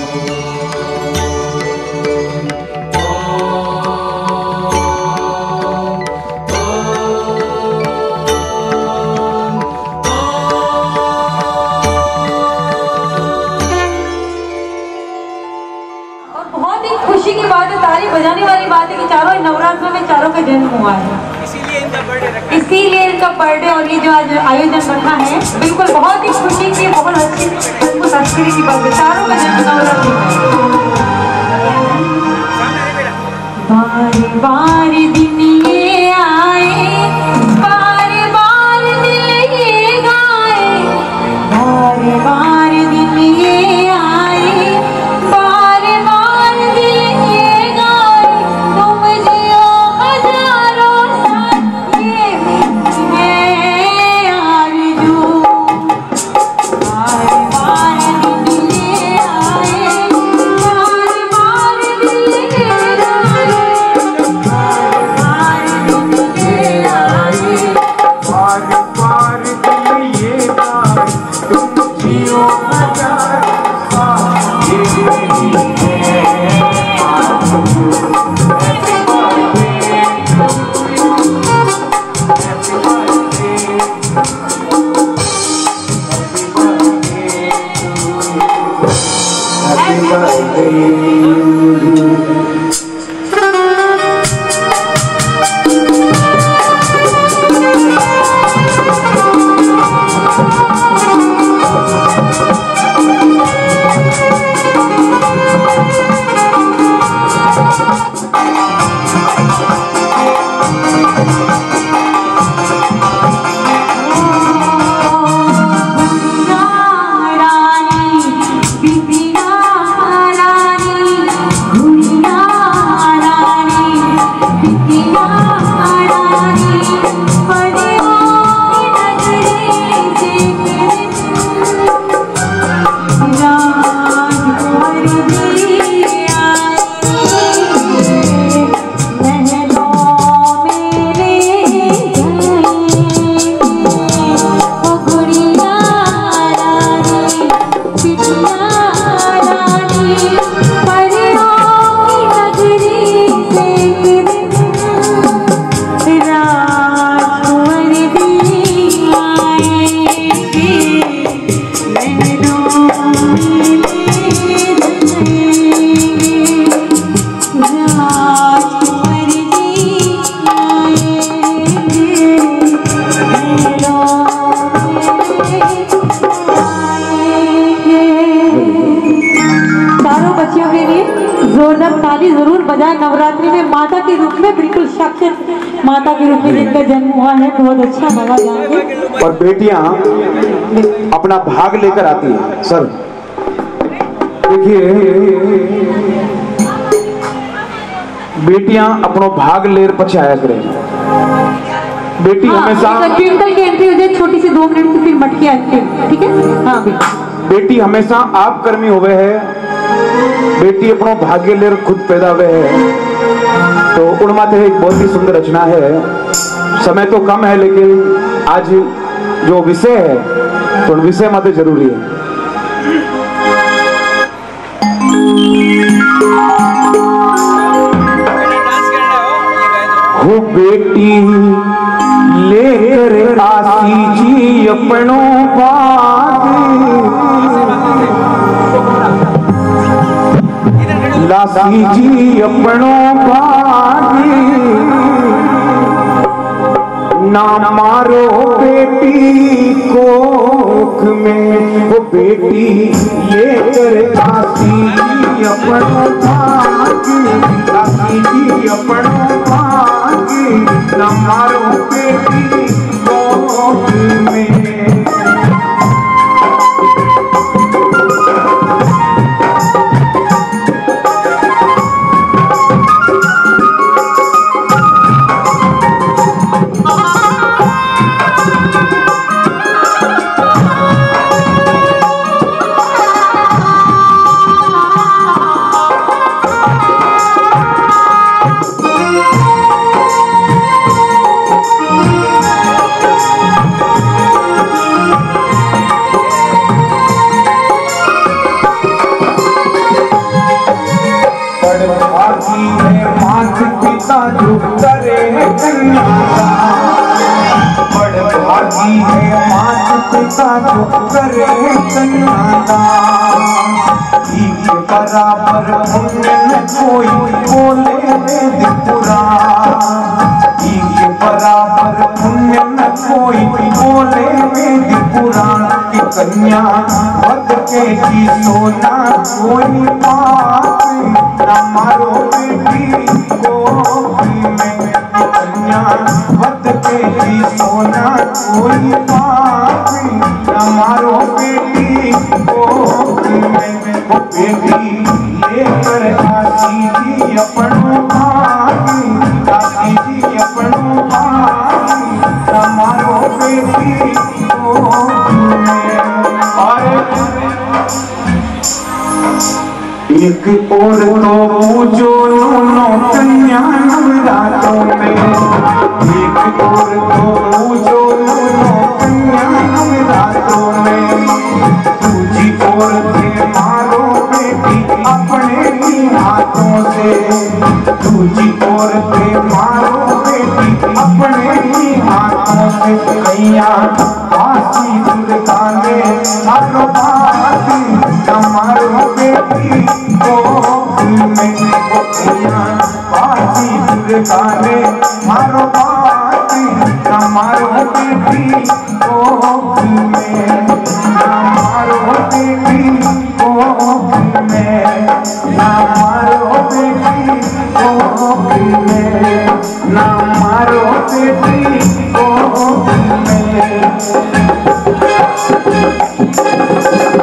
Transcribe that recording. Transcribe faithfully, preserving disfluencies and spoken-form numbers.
बजाने वाली बात है कि चारों नवरात्रों में चारों का जन्म हुआ है, इसीलिए इनका बर्थडे रखा है। इसीलिए इनका बर्थडे और ये जो आज आयोजन रखा है बिल्कुल बहुत ही खुशी की, बहुत अच्छी बिल्कुल संस्कृति की बात है। चारों का जन्म नवरात्रों में। बार बार दिन ये आए, बार बार दिल ये गाए, बार बार दिन ये आए, बार बार दिल ये गाए, तुम जियो हजारों साल ये मेरी है आरज़ू। बार बार दिन ये आए, बार बार दिल ये गाए, जरूर बजाए। नवरात्रि में माता के रूप में बिल्कुल साक्षात माता के रूप में जिनका जन्म हुआ है, बहुत अच्छा लगा जाके। और बेटियां अपना भाग लेकर आती हैं। सर देखिए, बेटियां अपना भाग लेकर पछे आया करें। बेटी हाँ, हमेशा ट्विंकल की एंट्री हो जाए छोटी सी दो मिनट से, फिर मटकी आती है, ठीक है। हाँ बेटी हमेशा आप कर्मी हुए है। बेटी अपनो भाग्य लेकर खुद पैदा हुए है। तो उनमाते एक बहुत ही सुंदर रचना है। समय तो कम है, लेकिन आज जो विषय है तो विषय माते जरूरी है। हो बेटी लेकर आसी जी अपनों भाग, लासी जी अपनों भाग, ना मारो बेटी कोख में। वो बेटी लेकर आसी जी अपनों भाग, लासी जी अपनों भाग, ना मारो बेटी कोख में। जो करे कन्यादान। बड़ भागी है माता पिता जो करे कन्यादान। के बराबर पुण्य न कोई बोले वेद पुराण। के बराबर पुण्य न कोई बोले वेद पुराण। कि कन्या वध के जी सोना कोई पाप न मारो बेटी गोदी में। कन्या वध के जी सोना कोई पाप न मारो बेटी गोदी में। बेटी लेकर काशी जी अपनों भागी। काशी जी अपनों भागी न मारो बेटी गोदी में। एक और तो पूजो नो कन्या नवरात्रों में। एक और तो पूजो नो कन्या नवरात्रों में। दूजी ओर थे मारो बेटी अपने ही हाथों से। दूजी ओर थे मारो बेटी अपने ही हाथों से। कैया काशी दुर्गा ने मारो बाती न मारो बेटी गोदी में। कैया काशी दुर्गा ने मारो बाती न मारो बेटी गोदी में। न मारो बेटी गोदी में। न मारो बेटी गोदी में। न मारो बेटी गोदी में।